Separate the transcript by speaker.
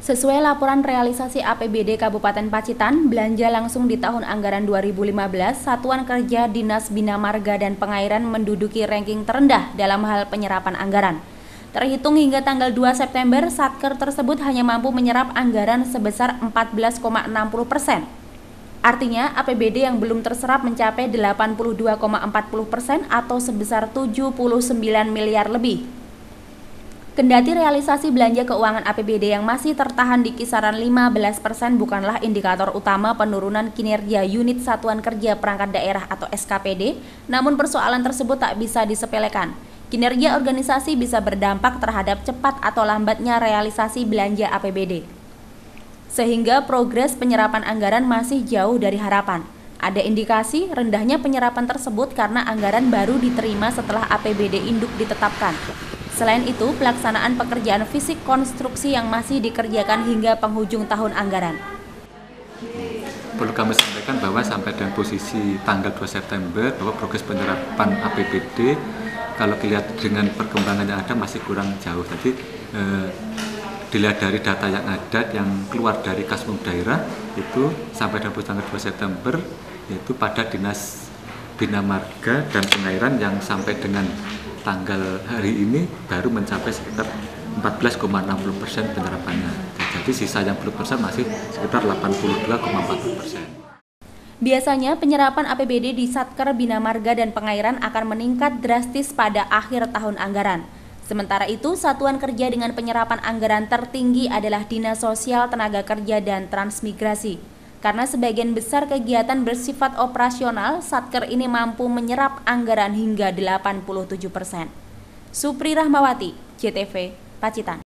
Speaker 1: Sesuai laporan realisasi APBD Kabupaten Pacitan, belanja langsung di tahun anggaran 2015, Satuan Kerja Dinas Bina Marga dan Pengairan menduduki ranking terendah dalam hal penyerapan anggaran. Terhitung hingga tanggal 2 September, Satker tersebut hanya mampu menyerap anggaran sebesar 14,60%. Artinya, APBD yang belum terserap mencapai 82,40% atau sebesar 79 miliar lebih. Kendati realisasi belanja keuangan APBD yang masih tertahan di kisaran 15% bukanlah indikator utama penurunan kinerja unit Satuan Kerja Perangkat Daerah atau SKPD, namun persoalan tersebut tak bisa disepelekan. Kinerja organisasi bisa berdampak terhadap cepat atau lambatnya realisasi belanja APBD. Sehingga progres penyerapan anggaran masih jauh dari harapan. Ada indikasi rendahnya penyerapan tersebut karena anggaran baru diterima setelah APBD induk ditetapkan. Selain itu, pelaksanaan pekerjaan fisik konstruksi yang masih dikerjakan hingga penghujung tahun anggaran.
Speaker 2: Perlu kami sampaikan bahwa sampai dengan posisi tanggal 2 September bahwa progres penyerapan APBD kalau dilihat dengan perkembangan yang ada masih kurang jauh. Jadi dilihat dari data yang ada yang keluar dari Kasmum daerah itu sampai dengan tanggal 2 September yaitu pada Dinas Bina Marga dan Pengairan yang sampai dengan tanggal hari ini baru mencapai sekitar 14,60% penyerapannya. Jadi sisa yang belum terserap masih sekitar 82,40%.
Speaker 1: Biasanya penyerapan APBD di Satker Bina Marga dan Pengairan akan meningkat drastis pada akhir tahun anggaran. Sementara itu, Satuan Kerja dengan penyerapan anggaran tertinggi adalah Dinas Sosial, Tenaga Kerja, dan Transmigrasi. Karena sebagian besar kegiatan bersifat operasional, Satker ini mampu menyerap anggaran hingga 87%. Supri Rahmawati, JTV, Pacitan.